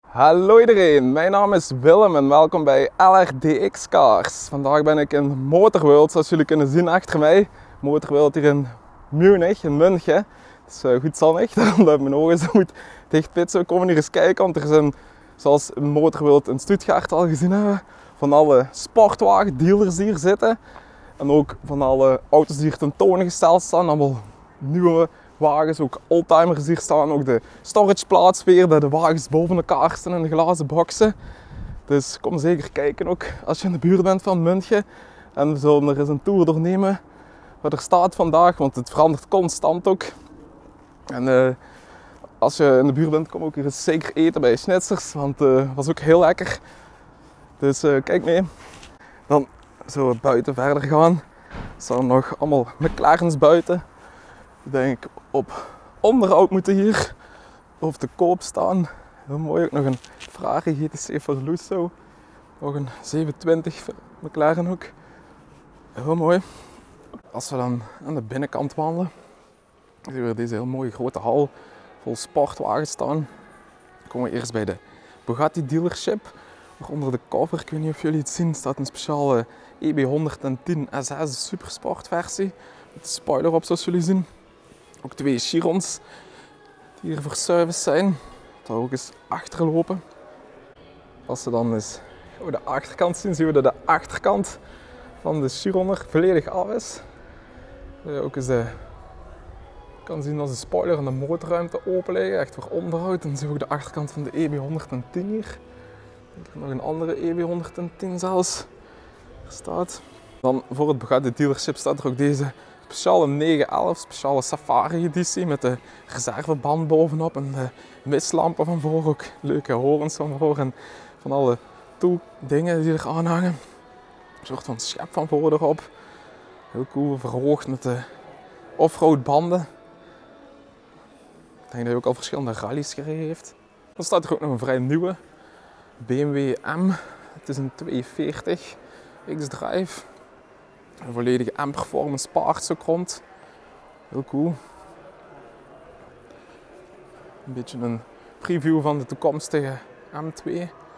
Hallo iedereen, mijn naam is Willem en welkom bij LRDX Cars. Vandaag ben ik in Motorworld, zoals jullie kunnen zien achter mij. Motorworld hier in Munich, in München. Het is goed zonnig, daarom dat mijn ogen zo goed dichtpitsen. We komen hier eens kijken, want er zijn, zoals in Motorworld in Stuttgart al gezien hebben, van alle sportwagen dealers die hier zitten. En ook van alle auto's die hier tentoongesteld staan, allemaal nieuwe wagens, ook oldtimers hier staan, ook de storageplaats weer, de wagens boven elkaar staan in de glazen boxen. Dus kom zeker kijken ook als je in de buurt bent van München. En we zullen er eens een tour doornemen wat er staat vandaag, want het verandert constant ook. En als je in de buurt bent, kom ook hier eens zeker eten bij Schnitzers, want het was ook heel lekker. Dus kijk mee. Dan zullen we buiten verder gaan. Er staan nog allemaal McLaren's buiten. Ik denk op onderhoud moeten hier of te koop staan. Heel mooi, ook nog een Ferrari GTC Verlusso. Nog een 720 McLaren ook. Heel mooi. Als we dan aan de binnenkant wandelen, zien we deze heel mooie grote hal vol sportwagens staan. Dan komen we eerst bij de Bugatti dealership. Onder de cover, ik weet niet of jullie het zien, staat een speciale EB110 SS supersportversie. Met de spoiler op zoals jullie zien. Ook twee Chirons die hier voor service zijn. Dat ook eens achterlopen. Als we dan eens de achterkant zien, zien we dat de achterkant van de Chiron er volledig af is. Dat je ook eens kan zien als de spoiler en de motorruimte open liggen, echt voor onderhoud. Dan zien we ook de achterkant van de EB110 hier. Ik heb nog een andere EB110 zelfs. Er staat. Dan voor het Bugatti dealership staat er ook deze speciale 911, speciale safari editie met de reserveband bovenop en de mistlampen van voor, ook leuke horens van voor en van alle dingen die er aan hangen. Een soort van schep van voor erop. Heel cool, verhoogd met de offroad banden. Ik denk dat hij ook al verschillende rallies gereden heeft. Dan staat er ook nog een vrij nieuwe BMW M. Het is een 240 X-Drive. Een volledige M-performance parts ook rond. Heel cool. Een beetje een preview van de toekomstige M2.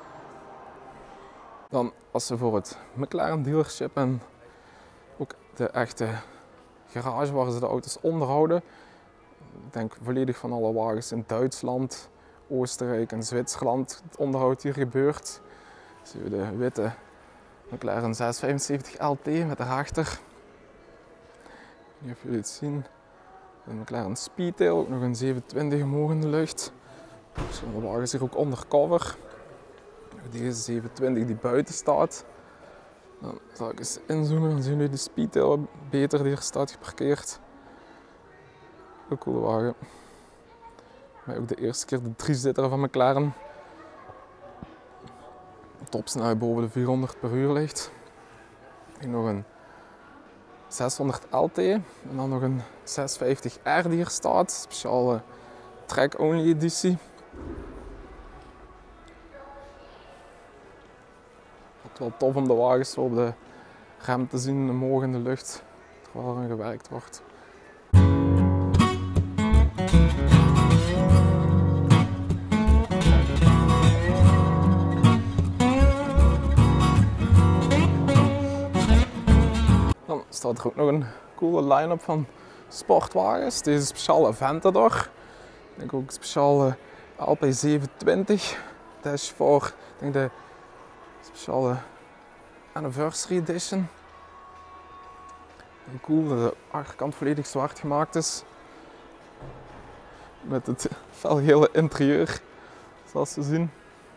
Dan als we voor het McLaren dealership en ook de echte garage waar ze de auto's onderhouden. Ik denk volledig van alle wagens in Duitsland, Oostenrijk en Zwitserland het onderhoud hier gebeurt. Zien we de witte McLaren 675 LT met daarachter. Ik weet niet of jullie het zien. Een McLaren Speedtail, ook nog een 720 omhoog in de lucht. Verschillende wagens hier ook undercover. Deze 720 die buiten staat. Dan zal ik eens inzoomen, dan zien jullie de Speedtail beter die hier staat geparkeerd. Een coole wagen. Maar ook de eerste keer de 3-zitter van McLaren. De topsnelheid boven de 400 per uur ligt. Hier nog een 600 LT en dan nog een 650R die hier staat. Speciale track-only editie. Het is wel tof om de wagens zo op de rem te zien omhoog in de lucht, terwijl er aan gewerkt wordt. Dan staat er ook nog een coole line-up van sportwagens. Deze speciale Aventador. Ik denk ook een speciale Alpine 720. Dash voor, ik denk de speciale Anniversary Edition. En cool dat de achterkant volledig zwart gemaakt is. Met het felgele interieur, zoals we zien.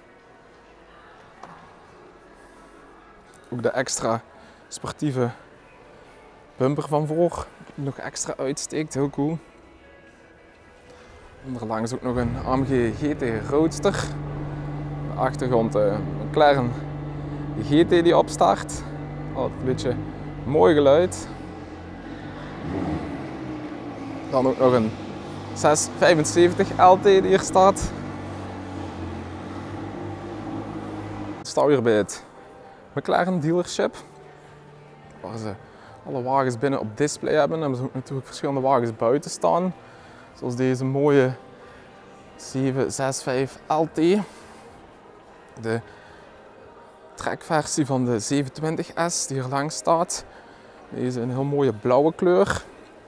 Ook de extra sportieve bumper van voor, die nog extra uitsteekt, heel cool. Onderlangs ook nog een AMG GT Roadster. De achtergrond een McLaren GT die opstart. Altijd een beetje mooi geluid. Dan ook nog een 675 LT die hier staat. Ik sta weer bij het McLaren dealership. Waar ze alle wagens binnen op display hebben. En hebben ze ook natuurlijk verschillende wagens buiten staan. Zoals deze mooie 765 LT. De trekversie van de 720S die hier langs staat. Deze een heel mooie blauwe kleur.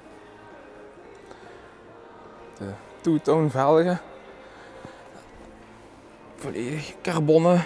De two-tone velgen. Volledig carbonnen.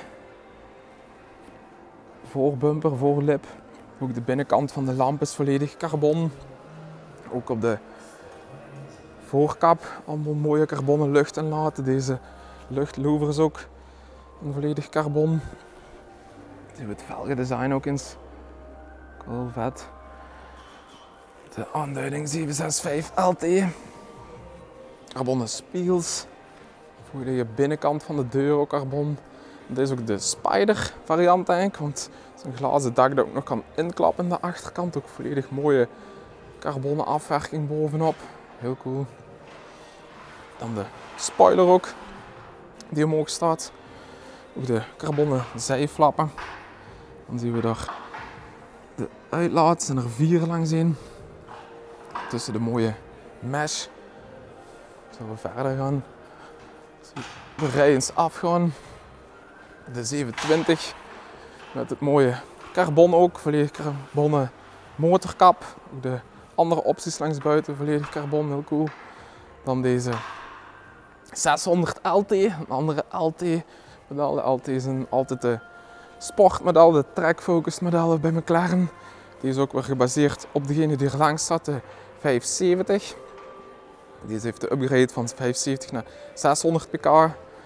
Voorbumper, voorlip. Ook de binnenkant van de lamp is volledig carbon. Ook op de voorkap allemaal mooie carbonnen luchtinlaten. Deze luchtlouvers is ook een volledig carbon. Zien we het velgendesign ook eens. Wel vet. De aanduiding 765 LT. Carbonnen spiegels. Voor de binnenkant van de deur ook carbon. Dit is ook de Spider variant eigenlijk, want het is een glazen dak dat ook nog kan inklappen aan de achterkant. Ook volledig mooie carbonnen afwerking bovenop. Heel cool. Dan de spoiler ook, die omhoog staat. Ook de carbonnen zijflappen. Dan zien we daar de uitlaat, zijn er 4 langs in. Tussen de mooie mesh. Zullen we verder gaan. De rij eens afgaan. De 720 met het mooie carbon ook, volledig carbonnen motorkap. Ook de andere opties langs buiten, volledig carbon, heel cool. Dan deze 600 LT, een andere LT model. De LT zijn altijd de sportmodel, de track-focused modellen bij McLaren. Die is ook weer gebaseerd op degene die er langs zat, de 570. Deze heeft de upgrade van 570 naar 600 pk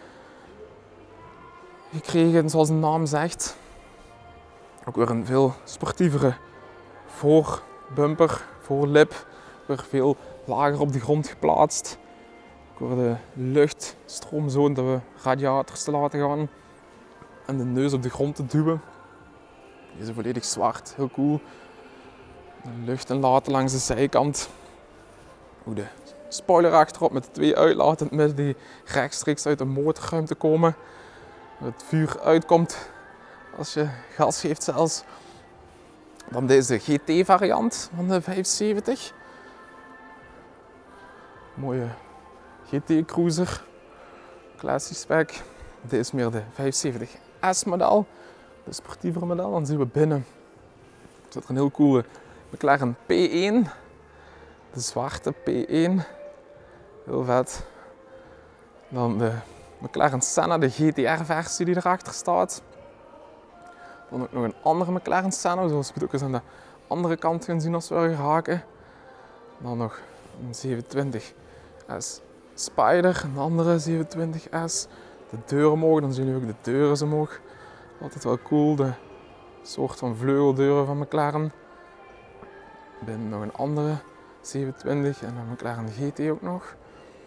gekregen, zoals de naam zegt. Ook weer een veel sportievere voorbumper, voorlip. Weer veel lager op de grond geplaatst. Ook weer de luchtstroom zo dat we radiators te laten gaan. En de neus op de grond te duwen. Deze volledig zwart, heel cool. De lucht inlaten langs de zijkant. Ook de spoiler achterop met de 2 uitlaten in het midden die rechtstreeks uit de motorruimte komen. Het vuur uitkomt als je gas geeft zelfs. Dan deze GT variant van de 570. Mooie GT Cruiser. Classic spec. Dit is meer de 570S model. De sportievere model. Dan zien we binnen. Er zit er een heel coole McLaren P1. De zwarte P1. Heel vet. Dan de McLaren Senna, de GTR-versie die erachter staat. Dan ook nog een andere McLaren Senna, zoals we het ook eens aan de andere kant gaan zien als we er raken. Dan nog een 720S Spider, een andere 720S. De deuren omhoog, dan zien we ook de deuren omhoog. Altijd wel cool, de soort van vleugeldeuren van McLaren. Binnen nog een andere 720 en een McLaren GT ook nog.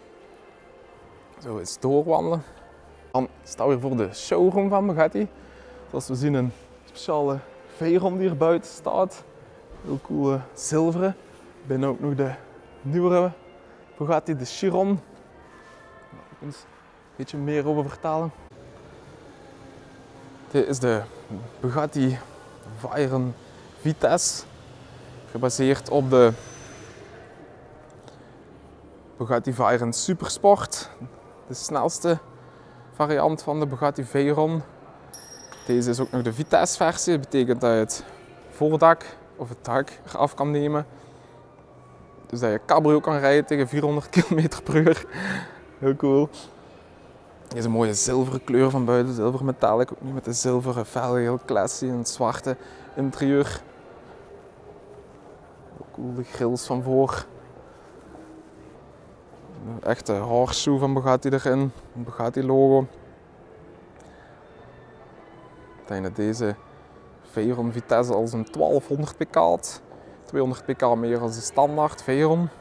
Zo eens doorwandelen. Dan staan we weer voor de showroom van Bugatti. Zoals we zien een speciale Veyron die er buiten staat. Heel coole zilveren. Binnen ook nog de nieuwere Bugatti, de Chiron. Daar ga ik eens een beetje meer over vertellen. Dit is de Bugatti Veyron Vitesse. Gebaseerd op de Bugatti Veyron Supersport. De snelste variant van de Bugatti Veyron. Deze is ook nog de Vitesse versie. Dat betekent dat je het voordak of het dak eraf kan nemen. Dus dat je cabrio kan rijden tegen 400 km/h. Heel cool. Deze is een mooie zilveren kleur van buiten. Zilver metallic. Ook nu met de zilveren velgen. Heel classy en het zwarte interieur. Heel cool. De grills van voor. Een echte horseshoe van Bugatti erin. Een Bugatti logo. Ik denk dat deze Veyron Vitesse al zo'n 1200 pk had. 200 pk meer dan de standaard Veyron.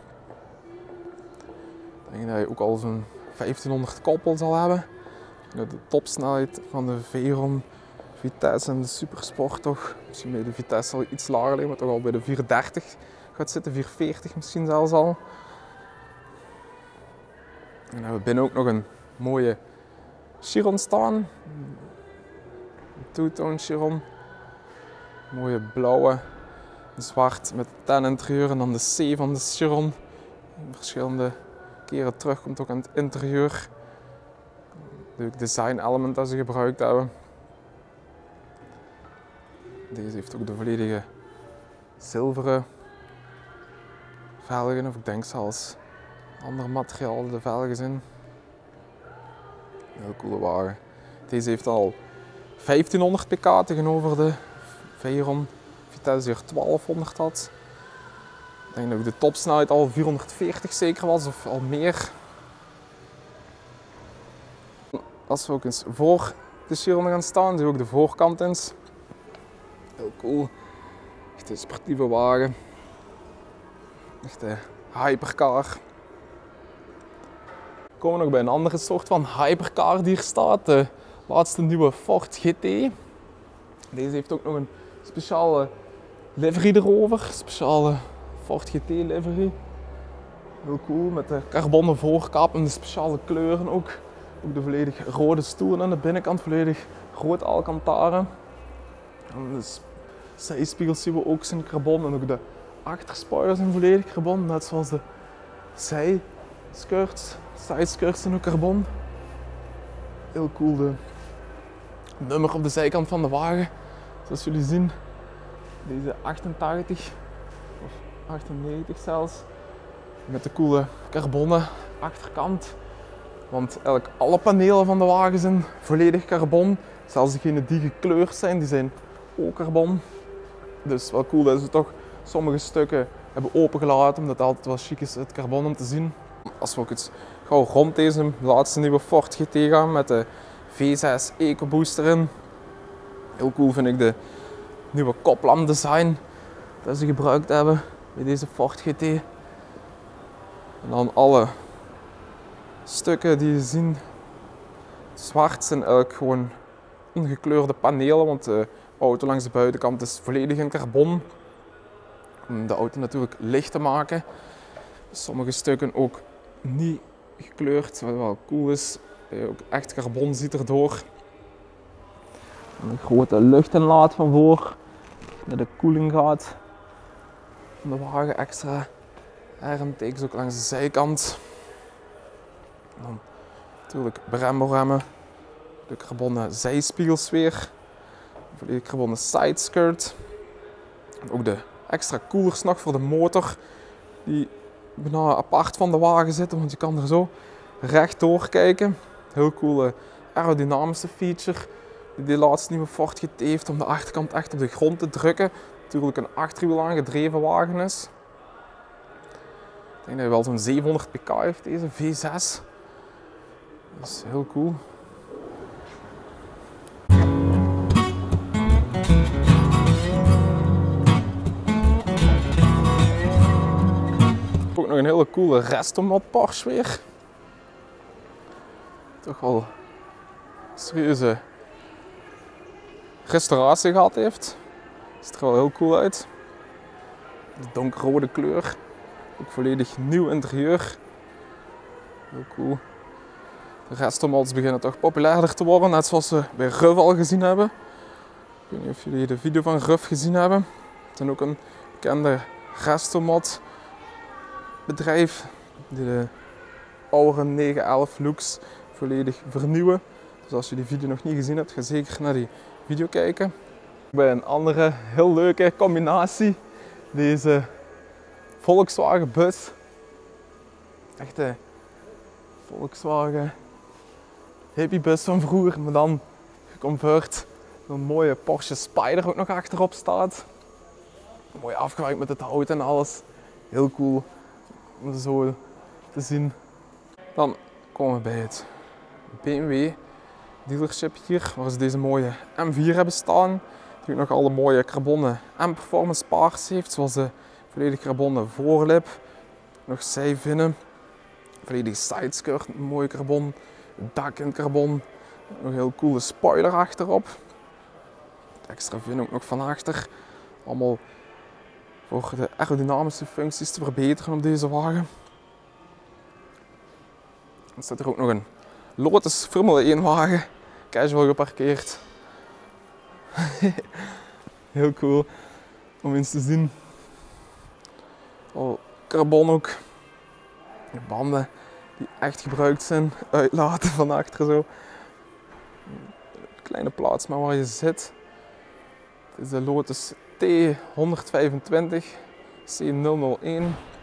Ik denk dat je ook al zo'n 1500 koppel zal hebben. De topsnelheid van de Veyron Vitesse en de Supersport toch. Misschien bij de Vitesse al iets lager liggen, maar toch al bij de 430 gaat zitten. 440 misschien zelfs al. En dan hebben we binnen ook nog een mooie Chiron staan. Een two-tone Chiron. Mooie blauwe, zwart met tan interieur en dan de C van de Chiron. Verschillende keren terugkomt ook aan het interieur. leuk design element dat ze gebruikt hebben. Deze heeft ook de volledige zilveren velgen, of ik denk zelfs andere materialen de velgen zijn. Heel coole wagen. Deze heeft al 1500 pk tegenover de Veyron Vitesse die er 1200 had. Ik denk dat ook de topsnelheid al 440 zeker was of al meer. Als we ook eens voor de Chiron gaan staan, zie je ook de voorkant eens. Heel cool. Echt een sportieve wagen. Echt een hypercar. We komen nog bij een andere soort van hypercar die hier staat. De laatste nieuwe Ford GT. Deze heeft ook nog een speciale livery erover. Speciale Ford GT livery. Heel cool met de carbonnen voorkap en de speciale kleuren ook. Ook de volledig rode stoelen aan de binnenkant, volledig rood Alcantara. En de zijspiegels zien we ook zijn carbon en ook de achterspoilers zijn volledig carbon, net zoals de zijskirts. Sideskirts zijn ook carbon. Heel cool de nummer op de zijkant van de wagen. Zoals jullie zien, deze 88 of 98 zelfs. Met de coole carbonnen achterkant. Want eigenlijk alle panelen van de wagen zijn volledig carbon. Zelfs degenen die gekleurd zijn, die zijn ook carbon. Dus wel cool dat ze toch sommige stukken hebben opengelaten, omdat het altijd wel chic is het carbon om te zien. Als we ook eens gauw rond deze laatste nieuwe Ford GT gaan met de V6 EcoBoost erin. Heel cool vind ik de nieuwe koplampdesign dat ze gebruikt hebben bij deze Ford GT. En dan alle stukken die je ziet zwart zijn eigenlijk gewoon ongekleurde panelen, want de auto langs de buitenkant is volledig in carbon. Om de auto natuurlijk licht te maken. Sommige stukken ook niet gekleurd, wat wel cool is. Ook echt carbon ziet erdoor. Een grote luchtinlaat van voor, naar de koeling gaat. Om de wagen extra air-intakes ook langs de zijkant. En dan natuurlijk Brembo-remmen, de carbonnen zijspiegels weer, volledig carbonnen sideskirt. En ook de extra koelers nog voor de motor, die bijna apart van de wagen zitten, want je kan er zo rechtdoor kijken. Heel coole aerodynamische feature die de laatste nieuwe Ford GT heeft om de achterkant echt op de grond te drukken. Natuurlijk een achterwiel aangedreven wagen is. Ik denk dat hij wel zo'n 700 pk heeft, deze V6. Dat is heel cool. Ook nog een hele coole Restomod Porsche weer. Toch wel een serieuze restauratie gehad heeft. Ziet er wel heel cool uit. De donkerrode kleur. Ook volledig nieuw interieur. Heel cool. De Restomods beginnen toch populairder te worden, net zoals we bij RUF al gezien hebben. Ik weet niet of jullie de video van RUF gezien hebben. Het is ook een bekende Restomod bedrijf die de oude 911 looks volledig vernieuwen. Dus als je die video nog niet gezien hebt, ga zeker naar die video kijken. Bij een andere heel leuke combinatie, deze Volkswagen bus. Echte Volkswagen hippiebus van vroeger, maar dan geconvert door een mooie Porsche Spyder ook nog achterop staat. Mooi afgewerkt met het hout en alles. Heel cool om zo te zien. Dan komen we bij het BMW dealership hier, waar ze deze mooie M4 hebben staan. Die ook nog alle mooie carbonnen en performance parts heeft, zoals de volledig carbonnen voorlip, nog zijvinnen, volledig sideskirt, mooie carbon, dak in carbon, nog een heel coole spoiler achterop. Extra vin ook nog van achter, allemaal voor de aerodynamische functies te verbeteren op deze wagen. Dan staat er ook nog een Lotus Formule 1 wagen, casual geparkeerd. Heel cool om eens te zien. Al carbon ook. De banden die echt gebruikt zijn, uitlaten van achter zo. Een kleine plaats maar waar je zit. Het is de Lotus T125 C001.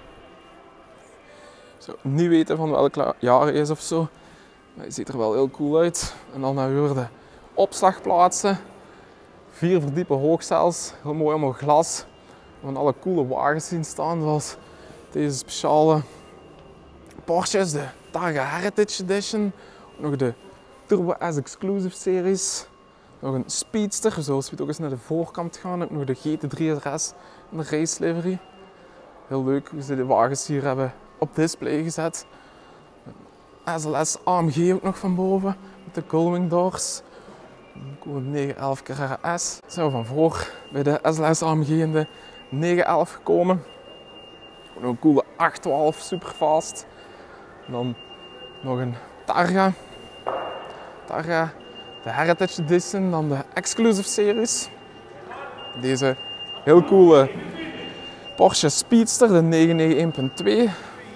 Ik zou niet weten van welk jaar hij is of zo. Maar hij ziet er wel heel cool uit. En dan hebben we weer de opslagplaatsen. 4 verdiepen hoog zelfs. Heel mooi allemaal glas. We gaan alle coole wagens zien staan. Zoals deze speciale Porsches. De Targa Heritage Edition. Nog de Turbo S Exclusive Series. Nog een Speedster, zoals we het ook eens naar de voorkant gaan. Heb nog de GT3 RS in de race livery. Heel leuk hoe ze de wagens hier hebben op display gezet. SLS AMG ook nog van boven, met de Gullwing doors. Een coole 911 Carrera S. Zijn we van voor bij de SLS AMG in de 911 gekomen. Ook nog een coole 812 Superfast. En dan nog een Targa. De Heritage Edition, dan de Exclusive Series. Deze heel coole Porsche Speedster, de 991.2.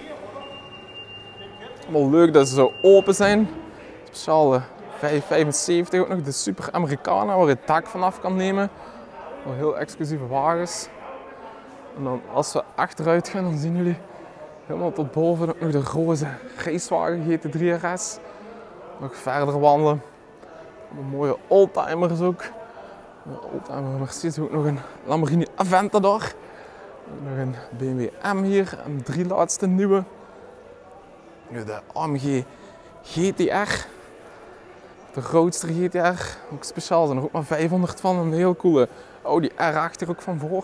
Wel leuk dat ze zo open zijn. Speciale 575 ook nog, de Super Americana waar je het dak vanaf kan nemen. Wel heel exclusieve wagens. En dan als we achteruit gaan, dan zien jullie helemaal tot boven ook nog de roze racewagen GT3 RS. Nog verder wandelen. Mooie oldtimers ook. Een oldtimer Mercedes, ook nog een Lamborghini Aventador. Nog een BMW M hier en 3 laatste nieuwe. Nu de AMG GTR. De Roadster GTR, ook speciaal, er zijn er ook maar 500 van. Een heel coole Audi R8 er ook van voor.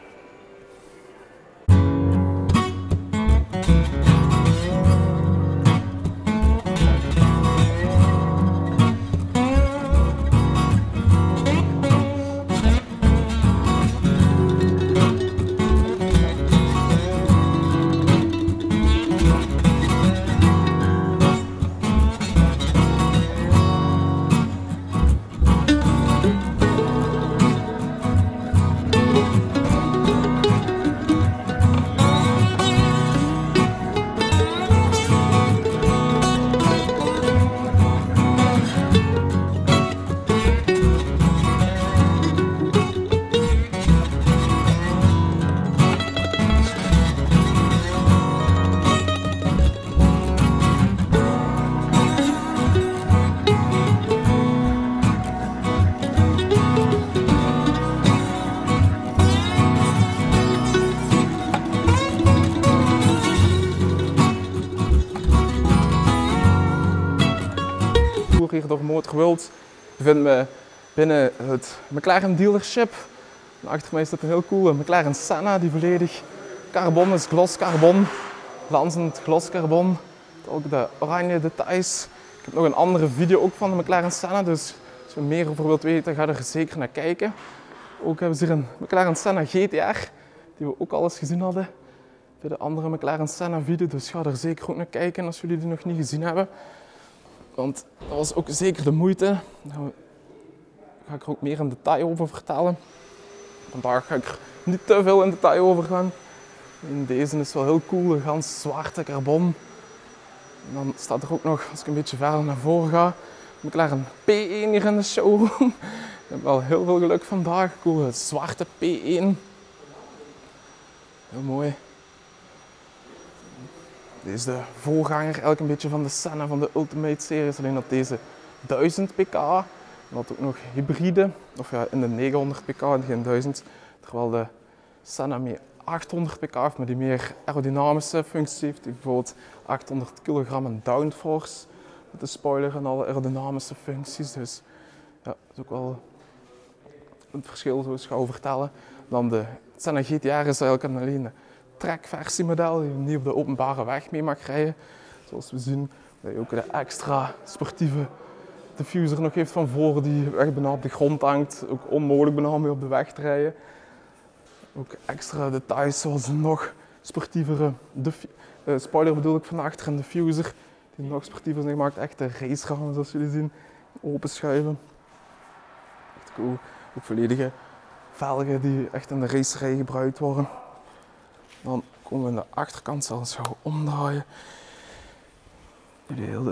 Hier door Motor World. Je vindt me binnen het McLaren dealership. En achter mij staat een heel coole McLaren Senna die volledig carbon is, gloss carbon, glanzend gloss carbon. Ook de oranje details. Ik heb nog een andere video ook van de McLaren Senna, dus als je meer over wilt weten, ga er zeker naar kijken. Ook hebben ze hier een McLaren Senna GTR, die we ook al eens gezien hadden bij de andere McLaren Senna video, dus ga er zeker ook naar kijken als jullie die nog niet gezien hebben. Want dat was ook zeker de moeite. Daar ga ik er ook meer in detail over vertellen. Vandaag ga ik er niet te veel in detail over gaan. En deze is wel heel cool, een gans zwarte carbon. En dan staat er ook nog, als ik een beetje verder naar voren ga, McLaren P1 hier in de showroom. Ik heb wel heel veel geluk vandaag. Cool, zwarte P1. Heel mooi. Dit is de voorganger eigenlijk een beetje van de Senna van de Ultimate Series, alleen dat deze 1000 pk en dat ook nog hybride, of ja in de 900 pk en geen 1000, terwijl de Senna meer 800 pk heeft, maar die meer aerodynamische functies heeft, die bijvoorbeeld 800 kg en downforce met de spoiler en alle aerodynamische functies, dus ja, dat is ook wel het verschil zoals ik ga vertellen. Dan de Senna GTR is eigenlijk alleen de trackversiemodel die je niet op de openbare weg mee mag rijden. Zoals we zien, dat je ook de extra sportieve diffuser nog heeft van voren die echt bijna op de grond hangt. Ook onmogelijk bijna mee op de weg te rijden. Ook extra details zoals een nog sportievere spoiler bedoel ik van achter en diffuser. Die nog sportiever zijn gemaakt. Echt de raceramen zoals jullie zien. Open schuiven. Echt cool. Ook volledige velgen die echt in de racerij gebruikt worden. Dan komen we aan de achterkant, zal ik zo omdraaien. De hele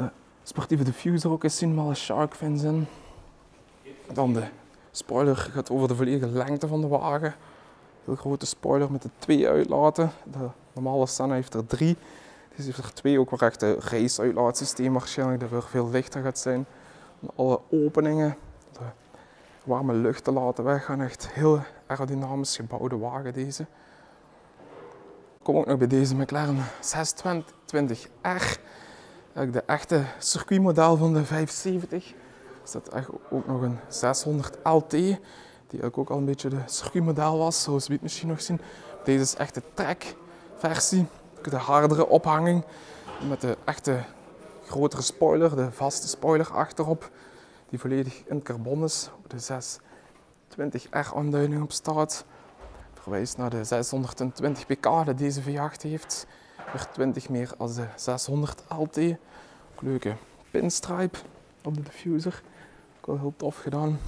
sportieve diffuser ook eens zien, met alle shark fins in. Dan de spoiler gaat over de volledige lengte van de wagen. Heel grote spoiler met de 2 uitlaten. De normale Senna heeft er 3. Deze heeft er 2, ook weer echt een race-uitlaatsysteem waarschijnlijk, dat weer veel lichter gaat zijn. En alle openingen, de warme lucht te laten weggaan. Echt heel aerodynamisch gebouwde wagen deze. Ik kom ook nog bij deze McLaren 620R. De echte circuitmodel van de 570. Er staat echt ook nog een 600 LT, die eigenlijk ook al een beetje de circuitmodel was, zoals we het misschien nog zien. Deze is echt de track-versie, de hardere ophanging, met de echte grotere spoiler, de vaste spoiler achterop, die volledig in carbon is. De 620R-aanduiding op staat. Verwijst naar de 620 pk die deze V8 heeft. Weer 20 meer als de 600 LT. Ook leuke pinstripe op de diffuser. Ook wel heel tof gedaan.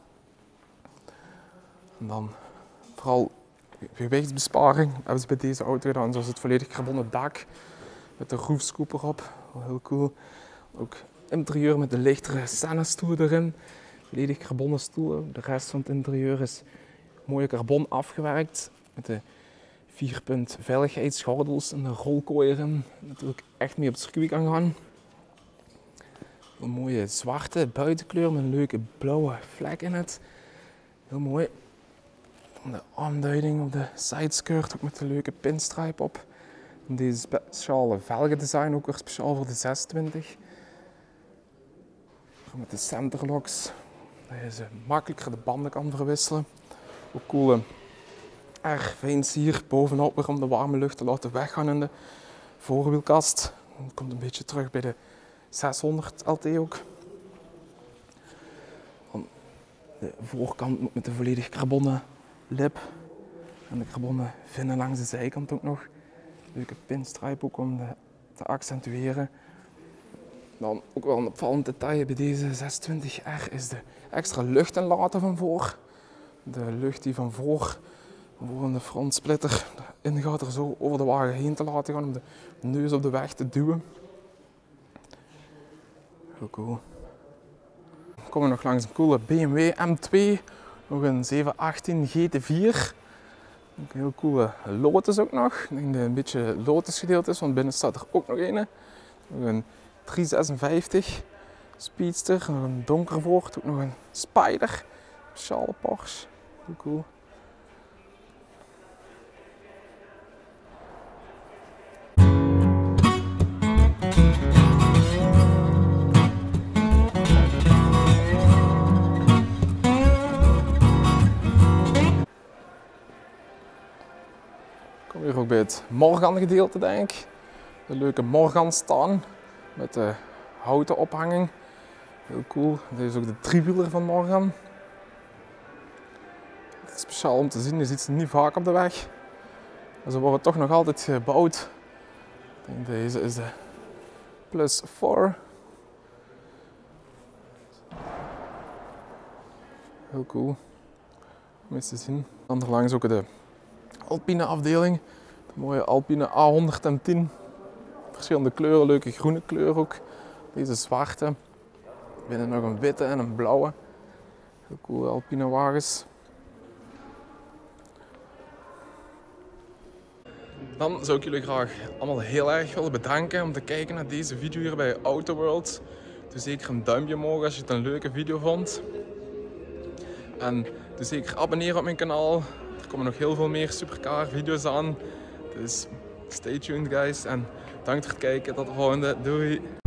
En dan vooral gewichtsbesparing hebben ze bij deze auto gedaan. Zoals het volledig carbonnen dak met de roofscoop erop. Wel heel cool. Ook interieur met de lichtere Senna-stoel erin. Volledig carbonnen stoel. De rest van het interieur is mooie carbon afgewerkt. Met de 4-punt veiligheidsgordels en de rolkooi erin. Natuurlijk echt mee op het circuit kan gaan. Een mooie zwarte buitenkleur met een leuke blauwe vlek in het. Heel mooi. Dan de aanduiding op de sideskirt, ook met de leuke pinstripe op. En deze speciale velgendesign, ook weer speciaal voor de 620. Met de centerlocks, dat je makkelijker de banden kan verwisselen. Ook coole R-veins hier bovenop weer om de warme lucht te laten weggaan in de voorwielkast. Dat komt een beetje terug bij de 600 LT ook. Dan de voorkant met de volledig carbonnen lip en de carbonnen vinnen langs de zijkant ook nog. Leuke pinstripe ook om te accentueren. Dan ook wel een opvallend detail bij deze 620R is de extra luchtinlaten van voor. De lucht die van voor de frontsplitter in gaat er zo over de wagen heen te laten gaan om de neus op de weg te duwen. Heel cool. Dan komen we nog langs een coole BMW M2, nog een 718 GT4. Ook een heel coole Lotus ook nog. Ik denk dat het een beetje Lotus gedeeld is, want binnen staat er ook nog een. Nog een 356 Speedster, nog een donkervoort, ook nog een Spider, speciale Porsche. Heel cool. Kom hier ook bij het Morgan gedeelte, denk ik. De leuke Morgan staan met de houten ophanging. Heel cool. Dit is ook de driewieler van Morgan. Het is speciaal om te zien, je ziet ze niet vaak op de weg. Maar ze worden toch nog altijd gebouwd. Ik denk deze is de Plus 4. Heel cool om eens te zien. Anderlangs ook de Alpine afdeling. De mooie Alpine A110. Verschillende kleuren, leuke groene kleur ook. Deze zwarte. Binnen nog een witte en een blauwe. Heel cool Alpine wagens. Dan zou ik jullie graag allemaal heel erg willen bedanken om te kijken naar deze video hier bij Autoworld. Doe zeker een duimpje omhoog als je het een leuke video vond. En doe zeker abonneren op mijn kanaal. Er komen nog heel veel meer supercar video's aan. Dus stay tuned guys en bedankt voor het kijken. Tot de volgende. Doei!